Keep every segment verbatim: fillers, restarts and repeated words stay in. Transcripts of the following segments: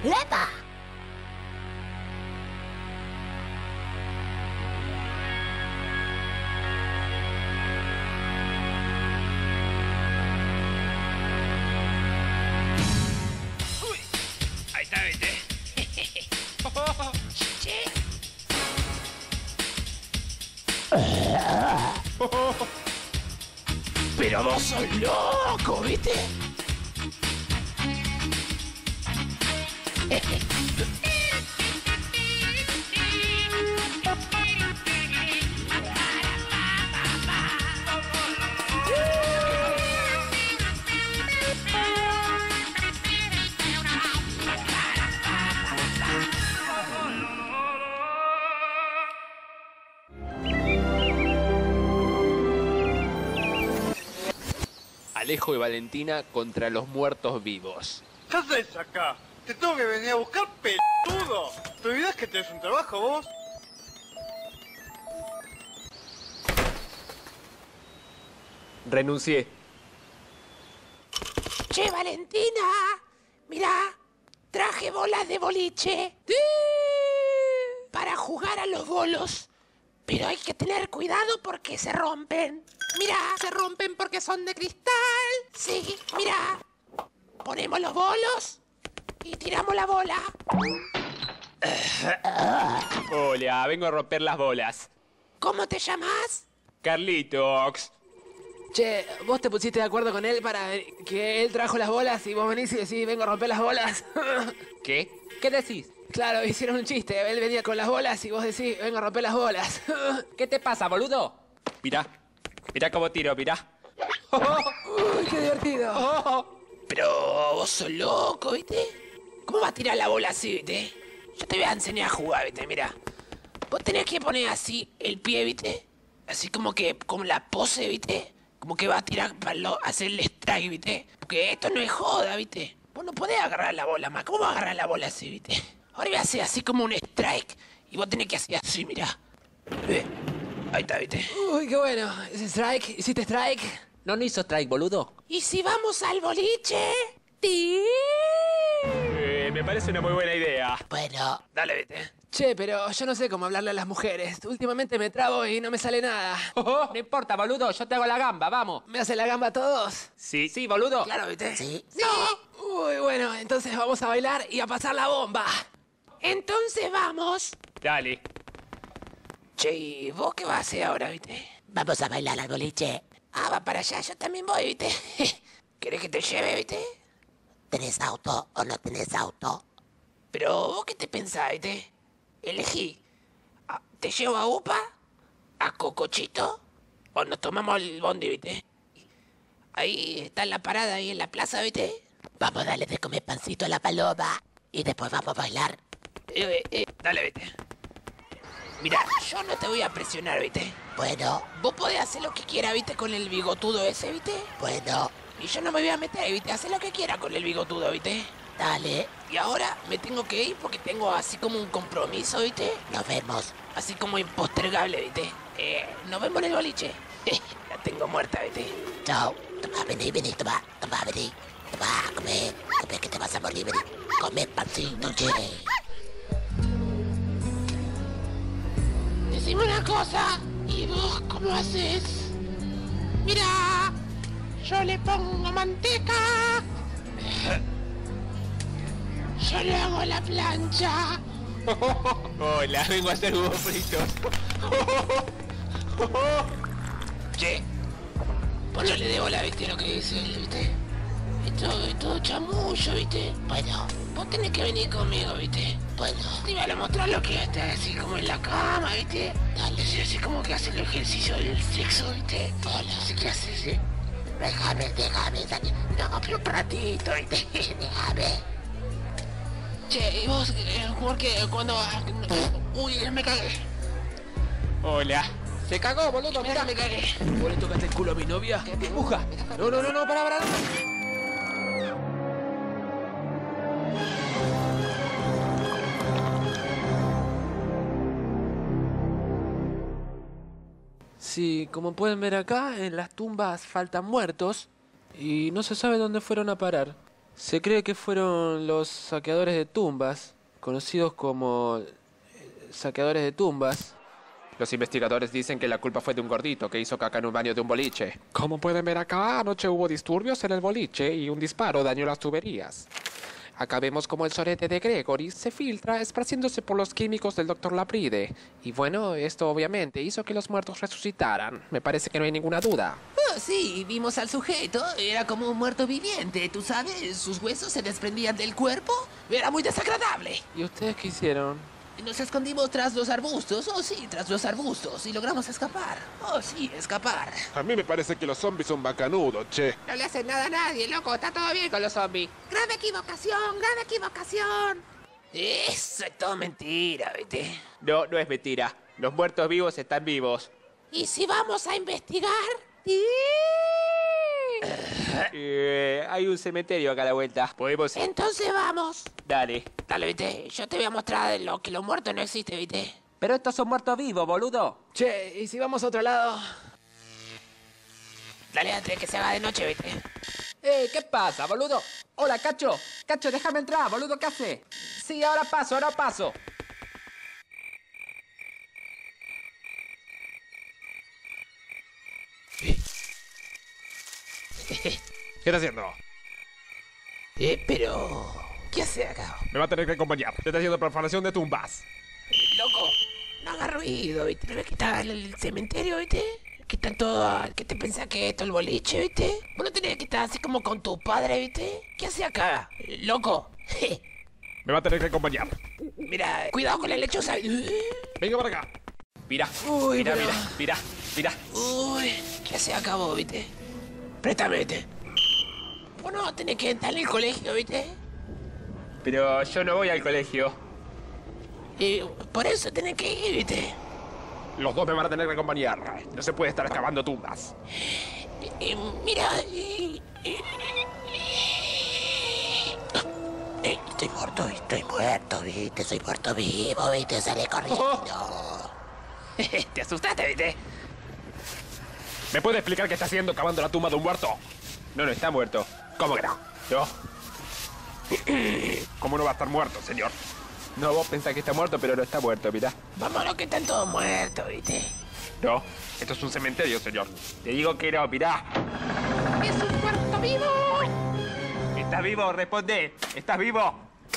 ¡Lepa! Uy, ahí está, ¿viste? Che. Pero vos sos loco, ¿viste? Alejo y Valentina contra los muertos vivos. ¿Qué haces acá? Te tengo que venir a buscar, peludo. ¿Te olvidás que tenés un trabajo vos? Renuncié. Che, Valentina, mirá, traje bolas de boliche para jugar a los bolos. Pero hay que tener cuidado porque se rompen. Mirá, se rompen porque son de cristal. Sí, mirá. Ponemos los bolos y tiramos la bola. Hola, vengo a romper las bolas. ¿Cómo te llamas? Carlitos. Che, ¿vos te pusiste de acuerdo con él para que él trajo las bolas y vos venís y decís, vengo a romper las bolas? ¿Qué? ¿Qué decís? Claro, hicieron un chiste. Él venía con las bolas y vos decís, vengo a romper las bolas. ¿Qué te pasa, boludo? Mirá, mirá cómo tiro, mirá. Uy, qué divertido. Pero vos sos loco, ¿viste? ¿Cómo va a tirar la bola así, viste? Yo te voy a enseñar a jugar, viste, mirá. Vos tenés que poner así el pie, viste. Así como que, como la pose, viste. Como que va a tirar para lo, hacer el strike, viste. Porque esto no es joda, viste. Vos no podés agarrar la bola más. ¿Cómo vas a agarrar la bola así, viste? Ahora voy a hacer así como un strike. Y vos tenés que hacer así, mirá. ¿Ves? Ahí está, viste. Uy, qué bueno. ¿Ese strike? ¿Hiciste strike? ¿No no hizo strike, boludo? ¿Y si vamos al boliche? ¿Sí? Eh, me parece una muy buena idea. Bueno, dale, vete. Che, pero yo no sé cómo hablarle a las mujeres. Últimamente me trabo y no me sale nada. No importa, boludo, yo te hago la gamba, vamos. ¿Me hace la gamba a todos? Sí, sí, boludo. Claro, vete. Sí. No. Uy, bueno, entonces vamos a bailar y a pasar la bomba. Entonces vamos. Dale. Che, ¿y vos qué vas a hacer ahora, viste? Vamos a bailar al boliche. Ah, va para allá, yo también voy, viste. ¿Querés que te lleve, viste? ¿Tenés auto o no tenés auto? Pero vos qué te pensás, viste. Elegí. Ah, ¿te llevo a Upa? ¿A Cocochito? ¿O nos tomamos el bondi, viste? Ahí está la parada, ahí en la plaza, viste. Vamos a darle de comer pancito a la paloma. Y después vamos a bailar. Eh, eh, dale, vete. Mira, yo no te voy a presionar, ¿viste? Bueno. Vos podés hacer lo que quieras, ¿viste? Con el bigotudo ese, ¿viste? Bueno. Y yo no me voy a meter, ¿viste? Haz lo que quieras con el bigotudo, ¿viste? Dale. Y ahora me tengo que ir porque tengo así como un compromiso, ¿viste? Nos vemos. Así como impostergable, ¿viste? Eh, nos vemos en el boliche. La tengo muerta, ¿viste? Chao. Toma, vení, vení, toma. Toma, vení. Toma, come. Come que te vas a morir, vení. Come pancito, che. Decime una cosa, ¿y vos cómo haces? Mira, yo le pongo manteca. Yo le hago la plancha. Hola, vengo a hacer huevos fritos. Che, vos no le debo la, viste, lo que dice él, viste. Esto es todo chamullo, viste. Bueno, vos tenés que venir conmigo, viste. Bueno, te iba a mostrar lo que está así como en la cama, viste. Dale, así, así como que hace el ejercicio del sexo, viste. Hola, así que haces, ¿sí? Déjame, déjame, dale. No, pero un ratito, viste. Déjame. Che, ¿y vos, eh, por qué, cuando... Uy, me cagué. Hola. Se cagó, boludo, Mirá, me cagué. ¿Vos le tocaste el culo a mi novia? Buja. No, no, no, no, pará, pará. Sí, como pueden ver acá, en las tumbas faltan muertos y no se sabe dónde fueron a parar. Se cree que fueron los saqueadores de tumbas, conocidos como eh, saqueadores de tumbas. Los investigadores dicen que la culpa fue de un gordito que hizo caca en un baño de un boliche. Como pueden ver acá, anoche hubo disturbios en el boliche y un disparo dañó las tuberías. Acá vemos como el sorete de Gregory se filtra esparciéndose por los químicos del doctor Lapride. Y bueno, esto obviamente hizo que los muertos resucitaran. Me parece que no hay ninguna duda. Oh, sí, vimos al sujeto. Era como un muerto viviente, ¿tú sabes? Sus huesos se desprendían del cuerpo. Era muy desagradable. ¿Y ustedes qué hicieron? Nos escondimos tras los arbustos. Oh, sí, tras los arbustos. Y logramos escapar. Oh, sí, escapar. A mí me parece que los zombies son bacanudos, che. No le hacen nada a nadie, loco. Está todo bien con los zombies. Grave equivocación, grave equivocación. Eso es todo mentira, ¿viste? No, no es mentira. Los muertos vivos están vivos. ¿Y si vamos a investigar? Eh, hay un cementerio acá a la vuelta. Podemos... Entonces vamos. Dale. Dale, ¿viste? Yo te voy a mostrar lo que los muertos no existen, ¿viste? Pero estos son muertos vivos, boludo. Che, ¿y si vamos a otro lado? Dale antes de que se haga de noche, ¿viste? Eh, ¿qué pasa, boludo? Hola, Cacho. Cacho, déjame entrar, boludo, ¿qué hace? Sí, ahora paso, ahora paso. ¿Qué está haciendo? Eh, pero... ¿Qué hace acá? Me va a tener que acompañar. Te está haciendo profanación de tumbas. Loco, no haga ruido, ¿viste? No me quitar el cementerio, ¿viste? Quitan todo. ¿Qué te pensás que esto es el boliche, ¿viste? Vos no tenés que estar así como con tu padre, ¿viste? ¿Qué hace acá? Loco. Me va a tener que acompañar. Mira, cuidado con la lechosa. Venga para acá. Mira, Uy, mira, pero- mira, mira, mira. Uy, ¿qué hace acá vos, viste? Préstame, ¿viste? Vos no tenés que entrar en el colegio, ¿viste? Pero yo no voy al colegio. Y por eso tenés que ir, ¿viste? Los dos me van a tener que acompañar. No se puede estar excavando tumbas. Y mira, y, y- Eh, estoy muerto, estoy muerto, ¿viste? Soy muerto vivo, ¿viste? Sale corriendo. ¿Te asustaste, viste? ¿Me puede explicar qué está haciendo cavando la tumba de un muerto? No, no está muerto. ¿Cómo que no? No. ¿Cómo no va a estar muerto, señor? No, vos pensás que está muerto, pero no está muerto, mirá. Vámonos que están todos muertos, ¿viste? No, esto es un cementerio, señor. Te digo que no, mirá. ¡Es un muerto vivo! ¿Estás vivo? Responde. ¿Estás vivo?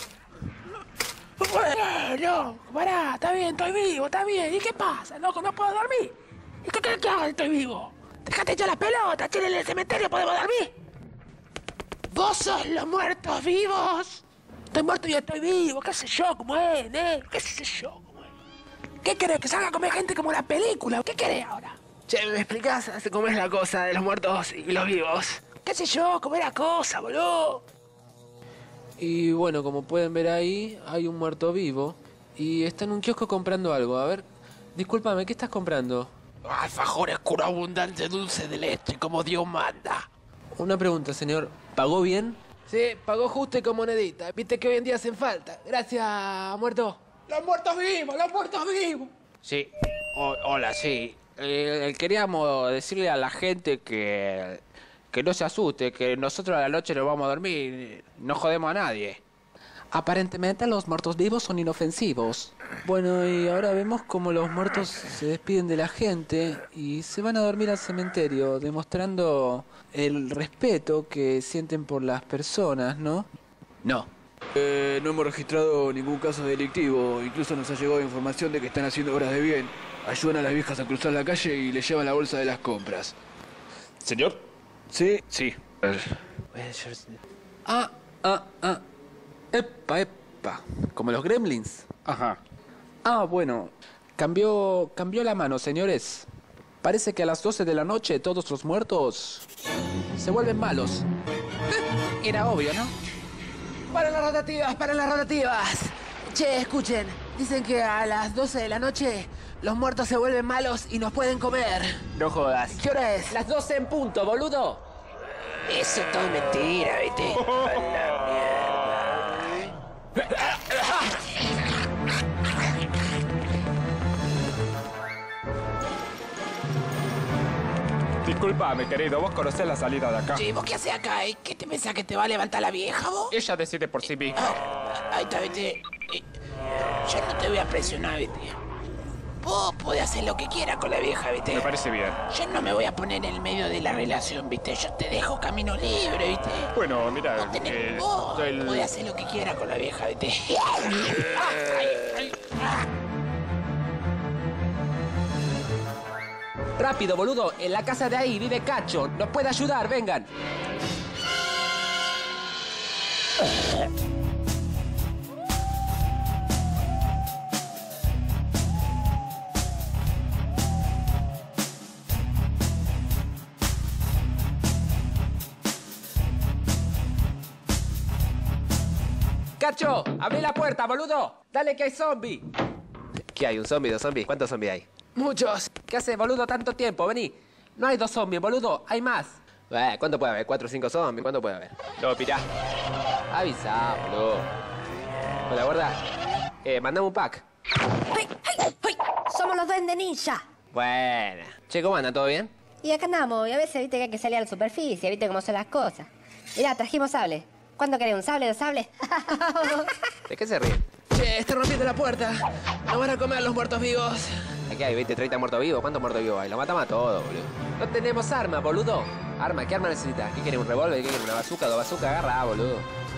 Bueno, pará, está bien, estoy vivo, está bien. ¿Y qué pasa, loco? ¿No puedo dormir? ¿Y qué querés que haga? Estoy vivo. Déjate echar las pelotas, che, en el cementerio podemos dormir. ¡Vos sos los muertos vivos! Estoy muerto y estoy vivo, qué sé yo, cómo es, ¿eh? ¿Qué sé yo, cómo es? ¿Qué querés? ¿Que salga a comer gente como la película? ¿Qué querés ahora? Che, ¿me explicás cómo es la cosa de los muertos y los vivos? ¿Qué sé yo? ¿Cómo es la cosa, boludo? Y bueno, como pueden ver ahí, hay un muerto vivo y está en un kiosco comprando algo. A ver, discúlpame, ¿qué estás comprando? Alfajores cura abundante dulce de leche, como Dios manda. Una pregunta, señor. ¿Pagó bien? Sí, pagó justo y con monedita. Viste que hoy en día hacen falta. Gracias, muerto. ¡Los muertos vivos! ¡Los muertos vivos! Sí. O- hola, sí. Eh, queríamos decirle a la gente que... Que no se asuste, que nosotros a la noche no vamos a dormir. No jodemos a nadie. Aparentemente los muertos vivos son inofensivos. Bueno, y ahora vemos cómo los muertos se despiden de la gente y se van a dormir al cementerio, demostrando el respeto que sienten por las personas, ¿no? No. Eh, no hemos registrado ningún caso delictivo, incluso nos ha llegado información de que están haciendo obras de bien. Ayudan a las viejas a cruzar la calle y les llevan la bolsa de las compras. ¿Señor? ¿Sí? Sí. Ah, ah, ah. Epa, epa. Como los gremlins. Ajá. Ah, bueno. Cambió, cambió la mano, señores. Parece que a las doce de la noche todos los muertos se vuelven malos. Era obvio, ¿no? ¡Para las rotativas, para las rotativas! Che, escuchen. Dicen que a las doce de la noche los muertos se vuelven malos y nos pueden comer. No jodas. ¿Qué hora es? Las doce en punto, boludo. Eso es todo mentira, ¿viste? A la mierda. Disculpame, querido, vos conocés la salida de acá. Che, ¿vos qué haces acá? ¿Eh? ¿Qué te pensás que te va a levantar la vieja, vos? Ella decide por sí misma. Ah, ahí está, viste. Eh, yo no te voy a presionar, viste. Vos podés hacer lo que quieras con la vieja, viste. Me parece bien. Yo no me voy a poner en el medio de la relación, viste. Yo te dejo camino libre, viste. Bueno, mira, Vos tenés eh, vos. el- Podés hacer lo que quieras con la vieja, viste. Ay, ay, ay. Rápido, boludo. En la casa de ahí vive Cacho. Nos puede ayudar, vengan. Cacho, abrí la puerta, boludo. Dale que hay zombie. ¿Qué hay? ¿Un zombie, dos zombies? ¿Cuántos zombies hay? Muchos. ¿Qué haces, boludo, tanto tiempo? Vení. No hay dos zombies, boludo. Hay más. Eh, ¿cuánto puede haber? ¿Cuatro o cinco zombies? ¿Cuánto puede haber? No, pirá. Avisa, boludo. Hola, guarda. Eh, mandame un pack. ¡Ay, ay, ay! Somos los duendes ninja. Bueno. Che, ¿cómo anda? ¿Todo bien? Y acá andamos, y a veces viste que hay que salir a la superficie, viste cómo son las cosas. Mirá, trajimos sable. ¿Cuándo querés? ¿Un sable? ¿Dos sables? ¿De qué se ríen? Che, está rompiendo la puerta. Nos van a comer los muertos vivos. Aquí hay veinte, treinta muertos vivos. ¿Cuántos muertos vivos hay? Los matamos a todos, boludo. No tenemos arma, boludo. Arma, ¿qué arma necesitas? ¿Qué querés? ¿Un revólver? ¿Qué querés? ¿Una bazooka? ¿Dos bazooka? Agarra, boludo.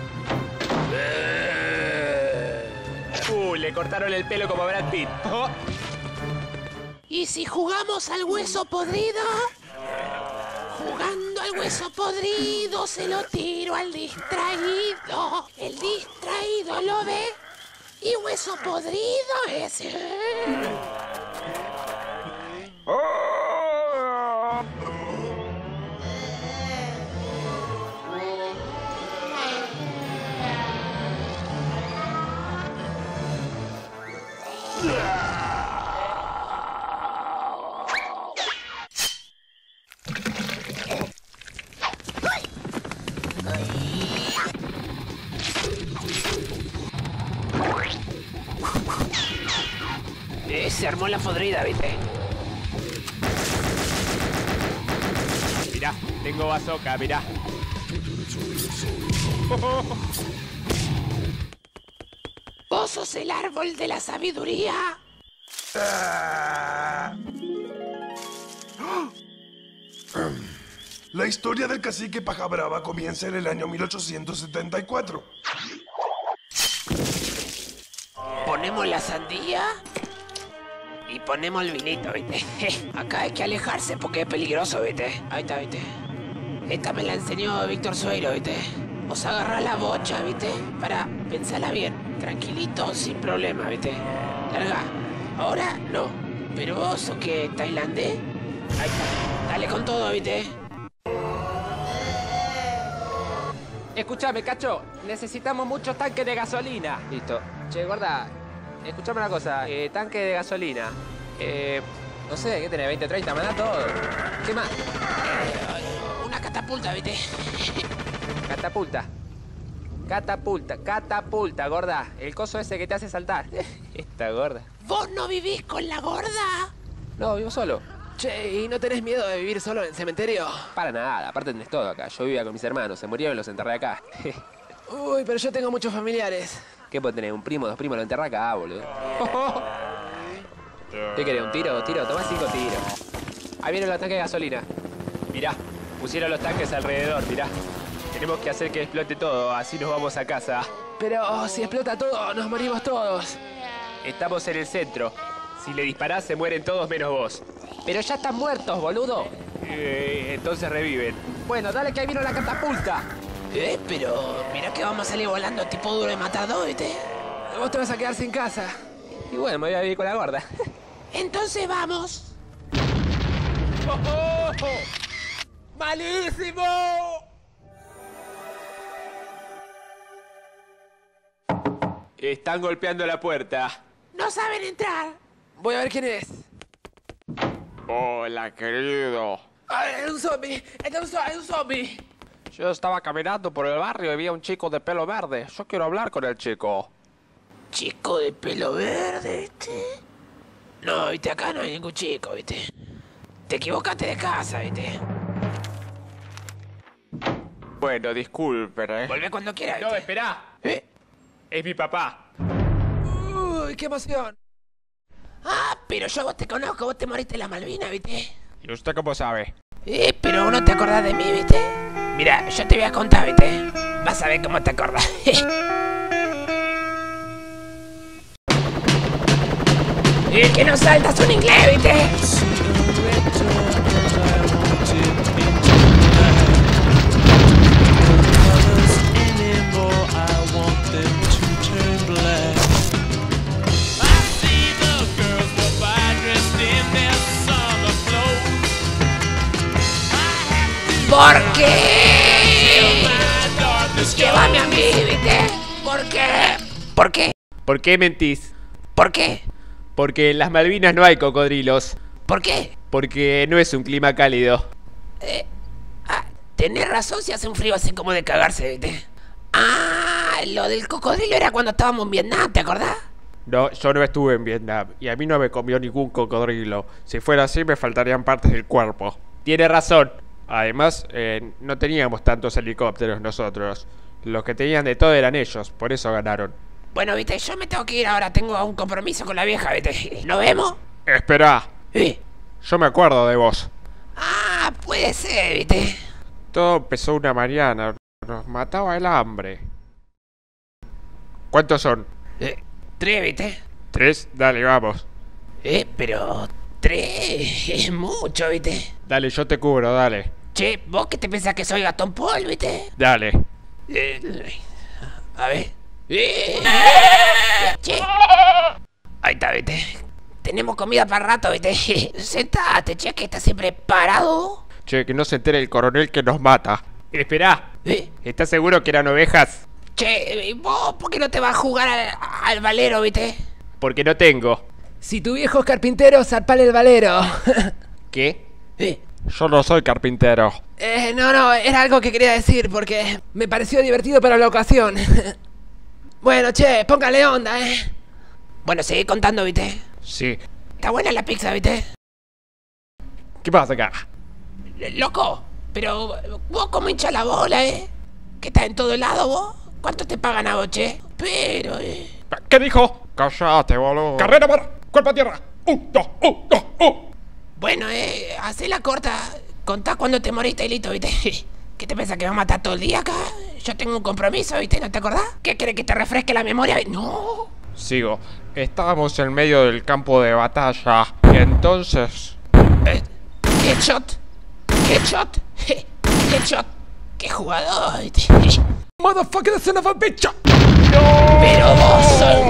Uh, le cortaron el pelo como Brad Pitt. Oh. ¿Y si jugamos al hueso podrido? Jugando al hueso podrido se lo tiro al distraído. El distraído lo ve y hueso podrido es... Eh, se armó la podrida, viste. Mirá, tengo bazooka, mirá. ¿Vos sos el árbol de la sabiduría? La historia del cacique Paja Brava comienza en el año mil ochocientos setenta y cuatro. Ponemos la sandía y ponemos el vinito, ¿viste? Acá hay que alejarse porque es peligroso, ¿viste? Ahí está, ¿viste? Esta me la enseñó Víctor Sueiro, ¿viste? Vos agarrás la bocha, ¿viste? Para pensarla bien, tranquilito, sin problema, ¿viste? Larga. Ahora no. Pero vos sos que tailandés. Ahí está. Dale con todo, ¿viste? Escuchame, Cacho. Necesitamos muchos tanques de gasolina. Listo. Che, guarda. Escuchame una cosa. Eh, tanque de gasolina. Eh, no sé, ¿qué tenés? veinte, treinta, mandá todo. ¿Qué más? Una catapulta, ¿viste? Catapulta. Catapulta, catapulta, gorda. El coso ese que te hace saltar. Esta gorda. ¿Vos no vivís con la gorda? No, vivo solo. Che, ¿y no tenés miedo de vivir solo en el cementerio? Para nada, aparte tenés todo acá. Yo vivía con mis hermanos, se murieron y los enterré acá. Uy, pero yo tengo muchos familiares. ¿Qué puedo tener? ¿Un primo, dos primos? Lo enterré acá, boludo. ¿Qué querés? ¿Un tiro? ¿Dos tiros? Tomá cinco tiros. Ahí vienen los tanques de gasolina. Mirá, pusieron los tanques alrededor, mirá. Tenemos que hacer que explote todo, así nos vamos a casa. Pero si explota todo, nos morimos todos. Estamos en el centro. Si le disparás, se mueren todos menos vos. Pero ya están muertos, boludo. Eh, entonces reviven. Bueno, dale que ahí vino la catapulta. Eh, pero mira que vamos a salir volando tipo Duro de Matar dos, ¿viste? Vos te vas a quedar sin casa. Y bueno, me voy a vivir con la gorda. Entonces vamos. ¡Oh, oh, oh! ¡Malísimo! Están golpeando la puerta. No saben entrar. Voy a ver quién es. Hola, querido. ¡Ay, hay un zombie! ¡Hay un, zo- hay un zombie! Yo estaba caminando por el barrio y vi a un chico de pelo verde. Yo quiero hablar con el chico. Chico de pelo verde, ¿viste? No, viste, acá no hay ningún chico, ¿viste? Te equivocaste de casa, ¿viste? Bueno, disculpen, ¿eh? Volvé cuando quieras, No, ¿viste? esperá. ¿Eh? Es mi papá. Uy, qué emoción. Ah, pero yo a vos te conozco, vos te moriste en la Malvina, ¿viste? ¿Y usted cómo sabe? Eh, pero no te acordás de mí, ¿viste? Mira, yo te voy a contar, ¿viste? Vas a ver cómo te acordás. El que no salta es un inglés, ¿viste? ¿Por qué? Llévame a mí, ¿viste? ¿Por qué? ¿Por qué? ¿Por qué mentís? ¿Por qué? Porque en las Malvinas no hay cocodrilos. ¿Por qué? Porque no es un clima cálido. Eh, ah, tenés razón si hace un frío así como de cagarse, ¿viste? Ah, lo del cocodrilo era cuando estábamos en Vietnam, ¿te acordás? No, yo no estuve en Vietnam y a mí no me comió ningún cocodrilo. Si fuera así me faltarían partes del cuerpo. Tiene razón. Además, eh, no teníamos tantos helicópteros nosotros. Los que tenían de todo eran ellos, por eso ganaron. Bueno, viste, yo me tengo que ir ahora, tengo un compromiso con la vieja, viste. ¿Nos vemos? Esperá, ¿Eh? yo me acuerdo de vos. Ah, puede ser, viste. Todo empezó una mañana, nos mataba el hambre. ¿Cuántos son? Eh, tres, viste. ¿Tres? Dale, vamos. Eh, pero tres es mucho, viste. Dale, yo te cubro, dale. Che, ¿vos qué te pensás que soy Gatón Paul, viste? Dale. Eh, a ver. Eh, che. Ahí está, viste. Tenemos comida para rato, viste. Sentate, che, que estás siempre parado. Che, que no se entere el coronel que nos mata. Esperá. Eh, ¿Estás seguro que eran ovejas? che, ¿vos por qué no te vas a jugar al, al valero, viste? Porque no tengo. Si tu viejo es carpintero, zarpale el valero. ¿Qué? Eh, Yo no soy carpintero. Eh, no, no, era algo que quería decir porque me pareció divertido para la ocasión. Bueno, che, póngale onda, eh. bueno, seguí contando, viste. Sí. Está buena la pizza, viste. ¿Qué pasa acá? Loco, pero vos como hinchas la bola, eh. Que estás en todo lado vos. ¿Cuánto te pagan a vos, che? Pero, eh. ¿Qué dijo? Cállate, boludo. Carrera, mar, cuerpo a tierra. Un, dos, un, dos, un. Bueno, eh, hacé la corta. Contá cuando te moriste y listo, viste. ¿Qué te pensás que me va a matar todo el día acá? Yo tengo un compromiso, viste, ¿no te acordás? ¿Qué querés que te refresque la memoria? No. Sigo. Estábamos en medio del campo de batalla. Y entonces... Eh, headshot. Headshot. Headshot. Qué jugador, viste. Motherfucker, son of a bitch. Pero vos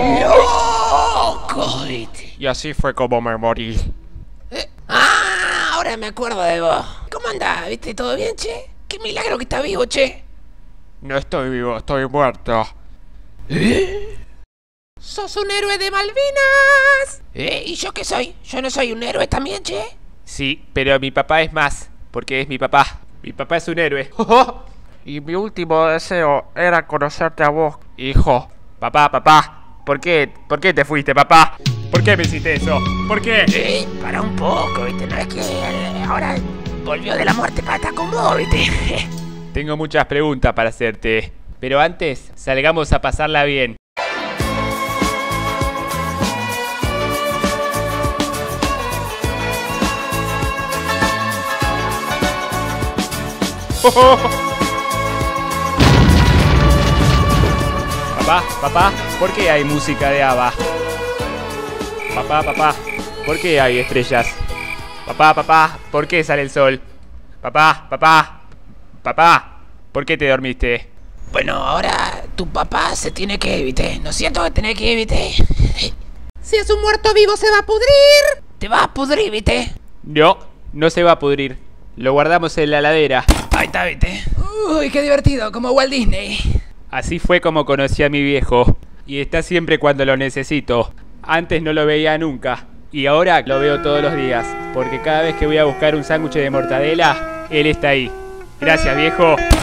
sos loco, viste. Y así fue como me morí. Eh, ah, ahora me acuerdo de vos. ¿Cómo andás? ¿Viste? ¿Todo bien, che? Qué milagro que estás vivo, che. No estoy vivo, estoy muerto. ¿Eh? ¡Sos un héroe de Malvinas! ¿Eh? ¿Y yo qué soy? ¿Yo no soy un héroe también, che? Sí, pero mi papá es más. Porque es mi papá. Mi papá es un héroe. Y mi último deseo era conocerte a vos, hijo. Papá, papá. ¿Por qué? ¿Por qué te fuiste, papá? ¿Por qué me hiciste eso? ¿Por qué? Eh, para un poco, viste. No es que eh, ahora volvió de la muerte para estar con vos, viste. Tengo muchas preguntas para hacerte. Pero antes, salgamos a pasarla bien. Papá, papá, ¿por qué hay música de ABBA? Papá, papá, ¿por qué hay estrellas? Papá, papá, ¿por qué sale el sol? Papá, papá, papá, ¿por qué te dormiste? Bueno, ahora tu papá se tiene que ir, viste. ¿No es cierto que tenés que ir, viste? Si es un muerto vivo, se va a pudrir. Te vas a pudrir, viste. No, no se va a pudrir. Lo guardamos en la heladera. Ahí está, viste. Uy, qué divertido, como Walt Disney. Así fue como conocí a mi viejo. Y está siempre cuando lo necesito. Antes no lo veía nunca. Y ahora lo veo todos los días. Porque cada vez que voy a buscar un sándwich de mortadela, él está ahí. Gracias, viejo.